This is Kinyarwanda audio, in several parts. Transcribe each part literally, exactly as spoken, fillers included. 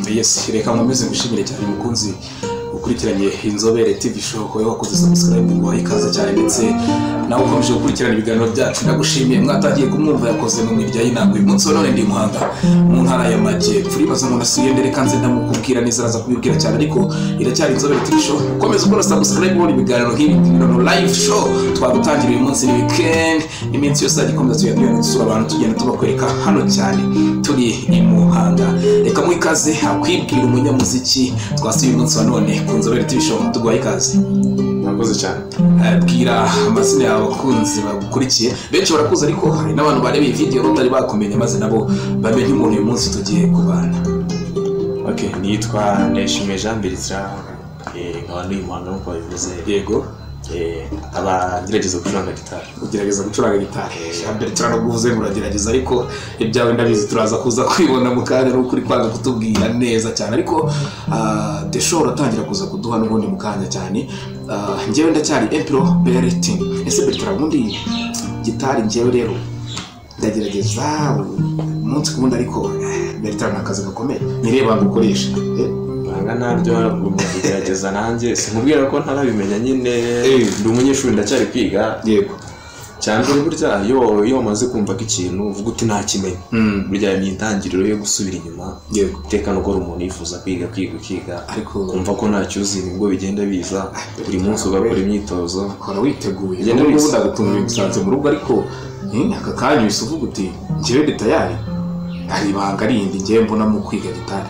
yes reka nkomeze gushimira cyane mukunzi ukurikiranye Inzobere T V show ko yakoze subscribe ngo ikaze cyane ndetse nawe ukomeje gukurikirana ibiganiro byacu ndagushimiye mwatagiye kumwumva yakoze mu mirya y'intango umunsi none ndi Muhanga mu ntara ya Majyepfo uribaza ngo nasuye ndere kanze ndamukubwira neza araza kubibwira cyane ariko iracyari Inzobere T V show ukomeze ukora subscribe muri ibiganiro nk'ibi no live show twagutangiriye uyu munsi ni weekend iminsi yose agikomeza tuyagirana dusura abantu tugenda tubakwereka hano cyane turi i Muhanga reka mu ikaze akwibwira umunyamuziki twasuye uyu munsi none ku Inzobere T V show tugwaye ikaze nakoze cyane abwira amazina y'abakunzi bagukurikiye benshi barakuze ariko hari n'abantu bareba iyi video batari bakumenya maze nabo bamenye umuntu uyu munsi tugiye kubana. Okay, nitwa Ndayishimiye Jean Bertrand eh nkaba ndi Muhanga nko bivuze Yego eh aba ngerageza gucuranga gitari ugerageza gucuranga gitari Jean Bertrand no guvuze muragerageza ariko ibyawe ndabizi turaza kuza kwibona mu kanya no kuri kwanga kutubwira neza cyane ariko the show uratangira kuza kuduha n'ubundi mu kanya cyane njyewe ndacyari Empro Bertin ese Bertrand ubundi gitari njyewe rero ndagerageza umunsi ku wundi ariko Bertrand nakazi gakomeye nireba gukoresha banga nabyo kugerageza nanjye sinkubwira ko ntarabimenya nyine ndi umunyeshuri ndacyari kwiga yego cyane burya yo yo maze kumva ko ikintu uvuga uti nta kimenye burya ni intangiriro yo gusubira inyuma yego tekano ko umuntu yifuza kwiga kwiga kwiga ariko kumva ko nta cyuzi nibwo bigenda biza buri munsi ugakora imyitozo ukora witeguye n'ubu ndagutunga ibisanzwe mu rugo ariko aka kanya bisuvuga uti njyewe detayari hari ibanga rindi njyewe mbona mu kwiga gitari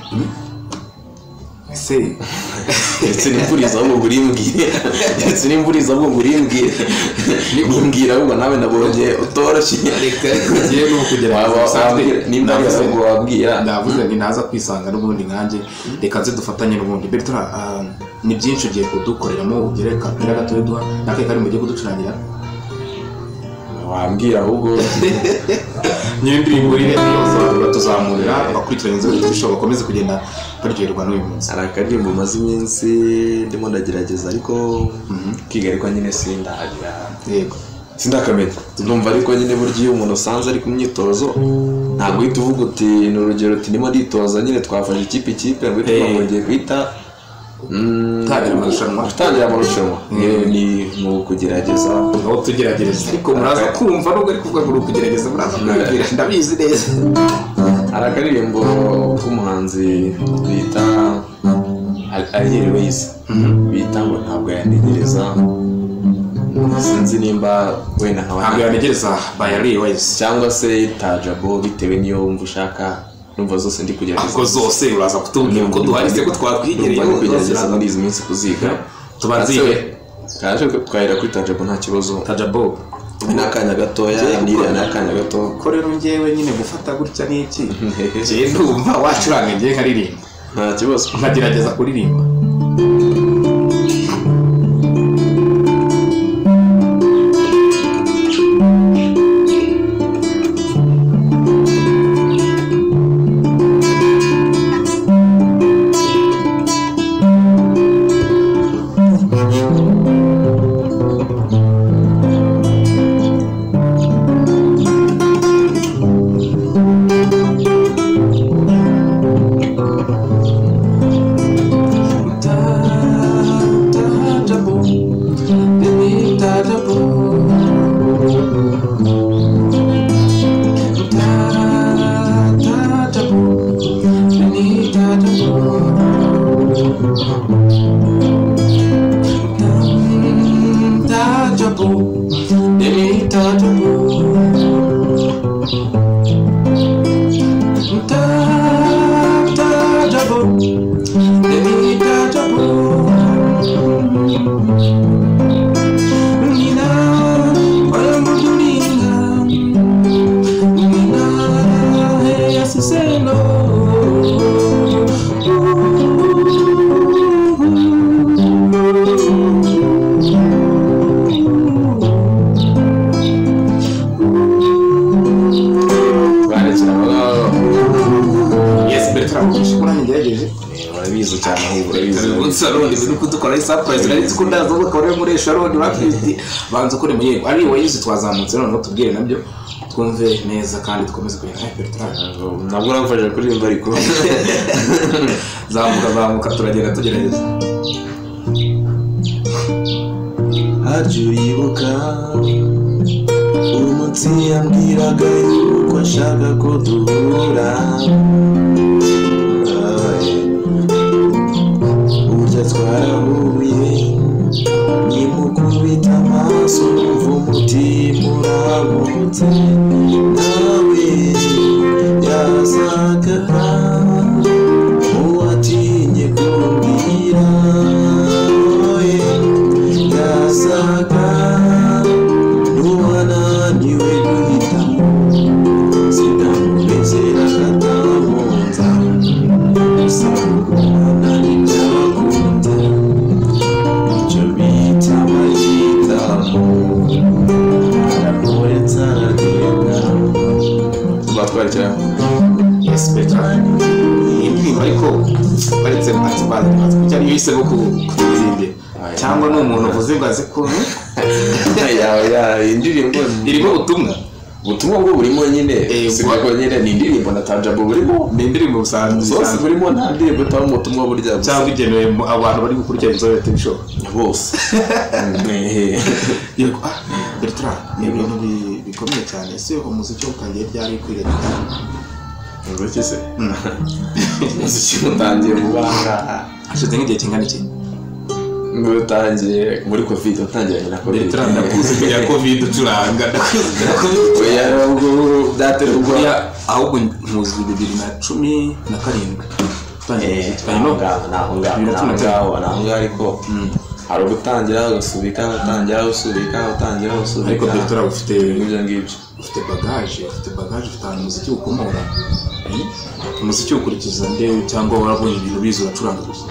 ese ese nimpuriza ahubwo ngurimbwire ese nimpuriza ahubwo ngurimbwire nimbwira ahubwo nawe nabonye utoroshye reka ngiye no kugerageza nimba ahubwo wabwira ndavuze ngo ntaza kwisanga n'ubundi nkanjye reka nze dufatanye n'ubundi Bertrand ni byinshi ugiye kudukoreramo ugereka pira gato duha nake kari mu gihe kuducurangira wambwira ahubwo nyindirimbo ire yose batuzamurira bakurikirana Inzobere T V show bakomeze kugenda baryoherwa n'uyu munsi arakadirimbo maze iminsi ndimo ndagerageza ariko kwiga ariko nyine sindahagira yego sindakamenya ndumva ariko nyine buryo iyo umuntu usanze ari ku myitozo ntabwo uhita uvuga uti ni urugero uti ndimo nditoza nyine twafashe ikipe ikipe ngo twongeye kwita tangira amarushanwa tangira amarushanwa ni mu kugerageza aho tugerageza ariko muraza kumva nubwo ari kuvuga ngo kugerageza muraza kubwira ndabizi neza arakaririmbo k'umuhanzi bita Ariel Ways bita ngo ntabwo yantegereza sinzi nimba wenda ntabwo yantegereza by Ariel Ways cyangwa se Tajabo bitewe niyo wumva ushaka numva zose ndi kugerageza ako zose uraza kutubwira ko duharise ko twakwigereye no kugerageza muri izi minsi kuziga tubanziye kaje twahera kuri Tajabo nta kibazo Tajabo n'akanya gatoya niriya n'akanya gato ko rero njyewe nyine gufata gutya n'iki je ndumva wacuranga ngiye nkaririmba nta kibazo nkagerageza kuririmba urabizi cyane ahubwo urabizi salon ibintu kudukora surprise rari tkundaza ko kore muri salon bafite banza kuri muyego ari wayizi twazamutse none tubwire nabyo twumve neza kandi dukomeze kugenda Bertrand. Ntabwo uramfasha kuririmba ariko zamuka zamuka turagenda tugerageza. Hajya uribuka umunsi yambwiraga yuko ashaka ko duhura, burya twarahuye nimukubita amaso numva umutima urabutse, nawe yasaga uwatinye kumbwira, yasaga n'uwananiwe guhitamo, sinamubezera katamunza gusa urumana n'ibyabakunze, icyo bita amahitamo aragoretsa aragenda. Batwarikira Yes Bertrand. Indirimbo ariko baretse ati bazi kuko ari yise ko kutizinde cyangwa n'umuntu uvuze ngo azi ko ya ya indirimbo irimo ubutumwa ubutumwa bwo burimo nyine sibwo nyine ni indirimbo na tanjabo burimo ni indirimbo usanzwe zose burimo nta ndirimbo itaba mu butumwa burya cyangwa igenewe abantu bari gukurikira Inzobere T V show bose. Yego Bertrand ni ibintu bikomeye cyane. Ese umuziki utangiye ryari kwiga gitari? Ngo kise umuziki utangiye mu banga hashize nk'igihe kingana iki? ngo utangiye muri covid utangiranye na covid. Bertrand ndakuze kujya covid turanga oya ubwo daterwa ya ahubwo muzi bibiri na cumi na karindwi eh naho naho naho naho ariko hari ugutangira gusubika utangira usubika utangira usubika ariko Bertrand ufite ibyo ngibyo ufite bagage ufite bagage ufite umuziki ukomora umuziki ukurikiza ndewe cyangwa warabonye ibintu bizo uracuranga gusa?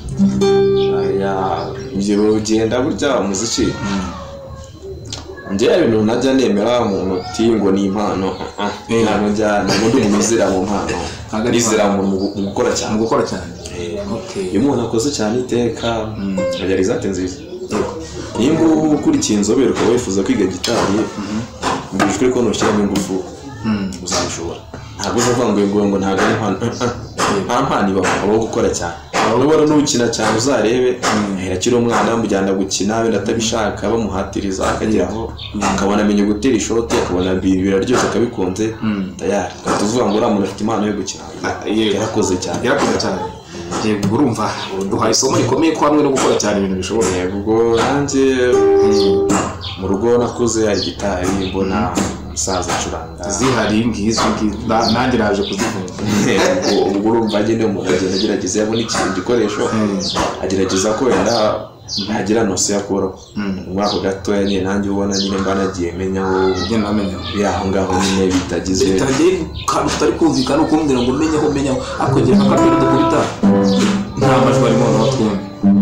ya ibyo ugenda burya umuziki njye ibintu najya nemera mu muti ngo ni impano ntabwo njya ntabwo ndi umuntu uzira mu mpano nizera mu gukora cyane mu gukora cyane. Okay, iyo umuntu akoze cyane iteka ajya result nziza. Nimba ukurikiye Inzobere ukaba wifuza kwiga gitari mbijwe ko nushyiramo ingufu uzabishobora. Ntabwo uzavuga ngo ngo ntabwo ari impano, nta mpano ibaho, abo gukora cyane. Urabona n'ukina cyane uzarebe herakira umwana mujyana gukina wenda atabishaka bamuhatiriza akageraho akabona amenye gutera ishoti akabona biraryoshye akabikunze tayari tuvuga ngo uramuntu afite impano yo gukina yarakoze cyane yarakoze cyane. Yego urumva duhaye isomo rikomeye ko hamwe no gukora cyane ibintu bishobora. Yego nanjye mu rugo nakuze hari gitari mbona umusaza acuranga zihari ngizo nanjye naje kuzivunja. ubwo urumva nyine umuntu agenda agerageza yabona ikintu gikoresho agerageza ko wenda ntagira nose yakora muri ako gatoya nyine nanjye ubona nyine mba nagiye menya aho njye namenya aho ngaho nyine bitagizwe bitangiye kandi utari kumvikana ukumbwira ngo menye aho menya akongera akapira dukubita nta majwi arimo no twumva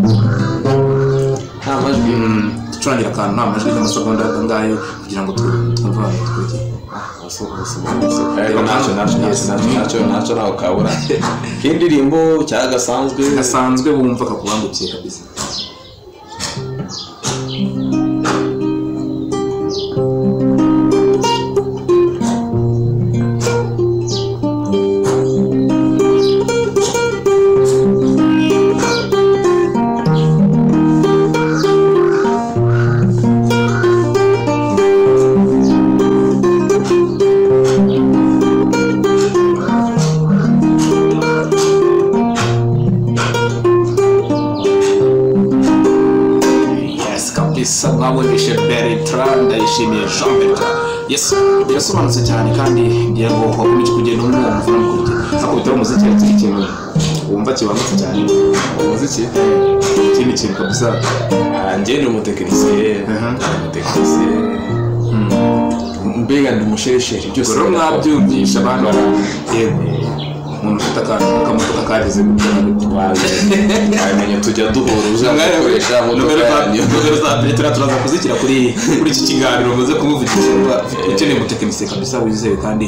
nta majwi ducurangira akantu nta majwi y'amasegonda ngayo kugira ngo twumve abantu twikije. Nacho nacho naho kabura kindirimbo cyagasanzwe gasanzwe bumva kakubangukiye kabisa. Mwabonye Bertrand ndayishimiye Jean Bertrand. Yes birasobanutse cyane kandi ngiye ngo wakomeje kugenda umwumva n'umukurikira ako bitaro umuziki ari ikintu wumva kibangutse cyane. umuziki ikindi kintu kabisa njye ni umutekinisiye umutekinisiye mbega ndi umusheresheri byose rero mwabyumvisha abantu yego umuntu ufite akantu kamutuka kageze wamenya tujya duhura uzakoresha mu nomero za Bertrand turaza kuzikira kuri kuri iki kiganiro muze kumuvugisha ukeneye umutekinisiye kabisa wizewe kandi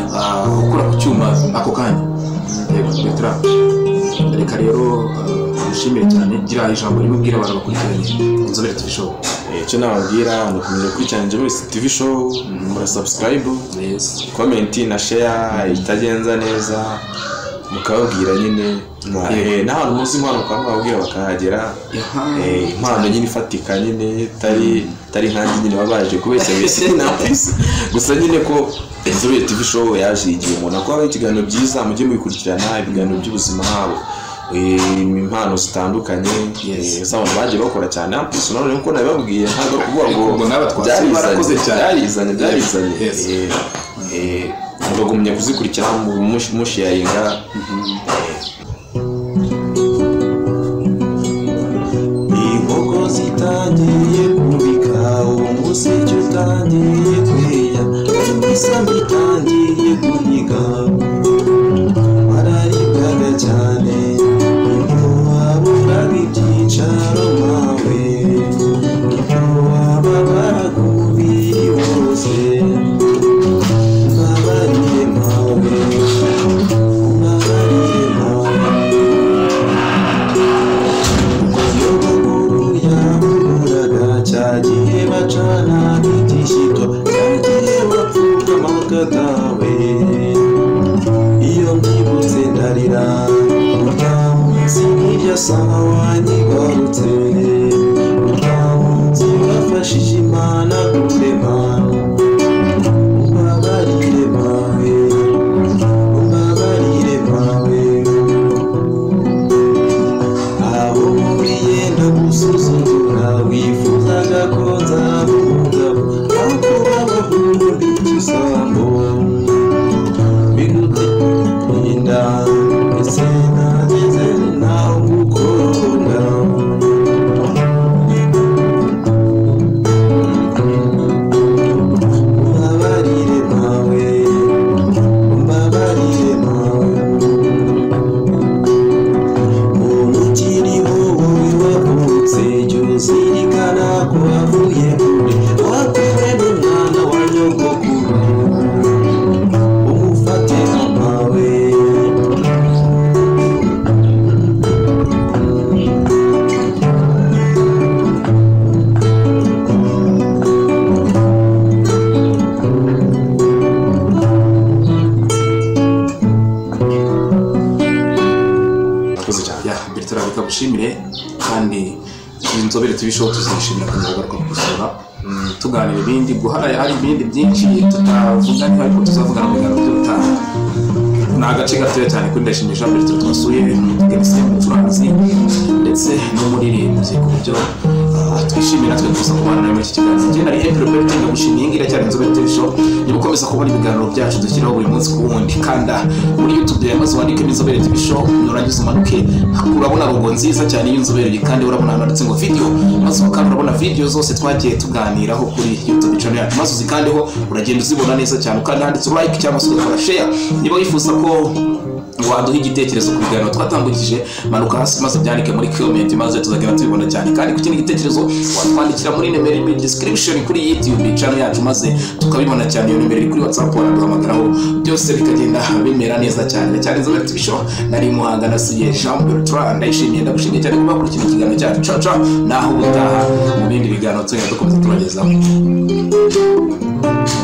ukora ku cyuma ako kanya. Yego Bertrand reka rero tugushimire cyane gira ijambo rimwe ubwira abantu bakurikiranye Inzobere T V show. Icyo nababwira ni ukomeza gukurikirana Inzobere T V show, mura subscribe, Yes. comment na share itagenza neza mukababwira nyine eh n'ahantu muzi impano kwa babwira bakahagera eh impano nyine ifatika nyine tari tari nkangi nyine babaje kubeshya bese na pisi gusa nyine ko Inzobere T V show yaje igihe umuntu akora ikiganiro byiza mujye mubikurikirana ibiganiro by'ubuzima habo impano zitandukanye abantu bagiye bakora cyane ampisi none nkuko nabibabwiye ntabwo kuvuga ngo barakoze cyane byarizanye byarizanye eh bagumye kuzikurikira mu mushi yaringa inkoko zitangiye kubika umuseke utangiye kweya isamba itangiye kuhiga bararibwaga cyane waburaga ibyicaro mawe waba barakubiri bose babarire mawe babarire mawe nyogokuru yaburaga cya gihe bacana igishyito cya gihe bapfukamaga dawe iyo mbyibutse ndarira sinijya sawa nyigarutse utamutse wafashije Imana kurema umbabarire mawe umbabarire mawe aho muriye ndagusuzugura wifuzaga ko nzaba umugabo aho kuba abahungu b'igisambo bigutinda ese nageze naho gukunda umbabarire mawe umbabarire mawe umuntu ukiriho wowe wavutse jya uzirikana ko wavuye kure watewe n'umwana wa nyogokuru umufate amawe Bushimire kandi Inzobere T V show tuzishimira kugaruka gusura tuganira ibindi guhara hari ibindi byinshi tutavuga ni ariko tuzavuga mu biganiro by'utaha na gace gatoya cyane kuri ndashimisha mbere twasuye Genesis Mucuranzi ndetse n'umuririmbyi ku buryo twishimira twe gusa kubana nawe muri iki kiganiro cyane ari April Birthday ndagushimiye ngira cyane Inzobere T V show niba ukomeza kubona ibiganiro byacu dushyiraho buri munsi ku wundi kanda muri YouTube yamaze wandike Inzobere T V show nurangiza umanuke urabona logo nziza cyane y'Inzobere kandi urabona handitse ngo video maze ukanda urabona video zose twagiye tuganiraho kuri YouTube channel yacu maze uzikandeho uragenda uzibona neza cyane kandi handitse like cyangwa se ugakora share niba wifuza ko waduha igitekerezo ku biganiro twatambukije manuka hasi maze byandike muri comment maze tuzagenda tubibona cyane kandi ku kindi gitekerezo watwandikira muri nimero iri muri description kuri YouTube channel yacu maze tukabibona cyane iyo nimero iri kuri WhatsApp wanaduhamagaraho byose bikagenda bimera neza cyane cyane Inzobere T V show nari muhanga nasuye Jean Bertrand ndayishimiye ndagushimiye cyane kuba kuri kino kiganiro cyacu ciao ciao naho utaha mu bindi biganiro tugenda dukomeza tubagezaho.